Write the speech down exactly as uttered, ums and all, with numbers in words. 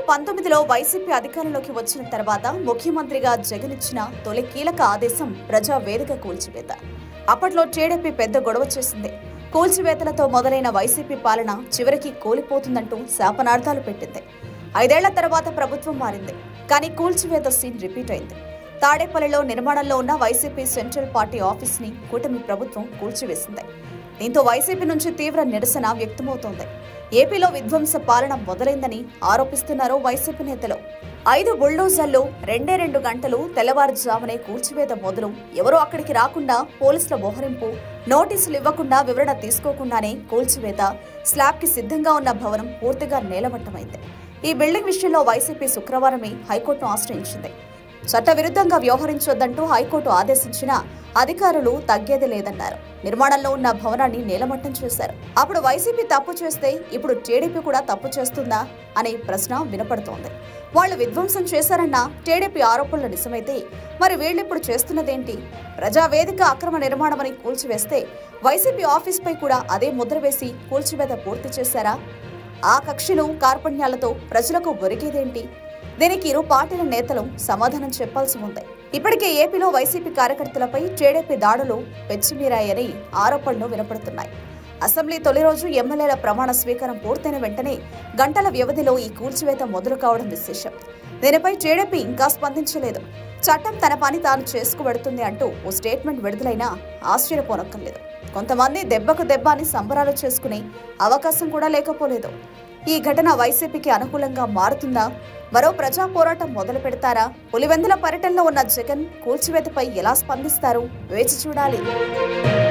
పంతొమ్మిదిలో వైసీపీ అధికారంలోకి వచ్చిన తర్వాత ముఖ్యమంత్రిగా జగన్ ఇచ్చిన తొలి కీలక ఆదేశం ప్రజా వేదిక కూల్చివేత. అప్పట్లో టీడీపీ పెద్ద గొడవ చేసింది. కూల్చివేతలతో మొదలైన వైసీపీ పాలన చివరికి కూలిపోతుందంటూ శాపనార్థాలు పెట్టింది. ఐదేళ్ల తర్వాత ప్రభుత్వం మారింది, కానీ కూల్చివేత సీన్ రిపీట్ అయింది. తాడేపల్లిలో నిర్మాణంలో ఉన్న వైసీపీ సెంట్రల్ పార్టీ ఆఫీస్ ని కూటమి ప్రభుత్వం కూల్చివేసింది. దీంతో వైసీపీ నుంచి తీవ్ర నిరసన వ్యక్తమవుతోంది. ఏపీలో విధ్వంస పాలన మొదలైందని ఆరోపిస్తున్నారు వైసీపీ నేతలు. ఐదు బుల్డోజర్లు రెండే రెండు గంటలు తెల్లవారుజామునే కూల్చివేత మొదలు, ఎవరూ అక్కడికి రాకుండా పోలీసుల మోహరింపు, నోటీసులు ఇవ్వకుండా వివరణ తీసుకోకుండానే కూల్చివేత, స్లాబ్ కి సిద్ధంగా ఉన్న భవనం పూర్తిగా నేలమట్టమైంది. ఈ బిల్డింగ్ విషయంలో వైసీపీ శుక్రవారమే హైకోర్టును ఆశ్రయించింది. చట్టవిరుద్ధంగా వ్యవహరించొద్దంటూ హైకోర్టు ఆదేశించినా అధికారులు తగ్గేది లేదన్నారు. నిర్మాణంలో ఉన్న భవనాన్ని నేలమట్టం చేశారు. అప్పుడు వైసీపీ తప్పు చేస్తే ఇప్పుడు టీడీపీ కూడా తప్పు చేస్తుందా అనే ప్రశ్న వినపడుతోంది. వాళ్లు విధ్వంసం చేశారన్న టీడీపీ ఆరోపణలు నిజమైతే మరి వీళ్ళిప్పుడు చేస్తున్నదేంటి? ప్రజావేదిక అక్రమ నిర్మాణమని కూల్చివేస్తే వైసీపీ ఆఫీస్ పై కూడా అదే ముద్ర వేసి కూల్చివేత పూర్తి చేశారా? ఆ కక్షలు కార్పణ్యాలతో ప్రజలకు ఒరిగేదేంటి? దీనికి ఇరు పార్టీల నేతలు సమాధానం చెప్పాల్సి ఉంది. ఇప్పటికే ఏపీలో వైసీపీ కార్యకర్తలపై టీడీపీ దాడులు పెచ్చిమీరాయని ఆరోపణలు వినపడుతున్నాయి. అసెంబ్లీ తొలి రోజు ఎమ్మెల్యేల ప్రమాణ స్వీకారం పూర్తయిన వెంటనే గంటల వ్యవధిలో ఈ కూల్చివేత మొదలు కావడం విశేషం. దీనిపై టీడీపీ ఇంకా స్పందించలేదు. చట్టం తన పని తాను చేసుకుబెడుతుంది అంటూ ఓ స్టేట్మెంట్ విడుదలైనా ఆశ్చర్యపోనక్కర్లేదు. కొంతమంది దెబ్బకు దెబ్బ అని సంబరాలు చేసుకునే అవకాశం కూడా లేకపోలేదు. ఈ ఘటన వైసీపీకి అనుకూలంగా మారుతుందా? మరో ప్రజా పోరాటం మొదలు పెడతారా? పులివెందుల పర్యటనలో ఉన్న జగన్ కూల్చివేతపై ఎలా స్పందిస్తారు? వేచి చూడాలి.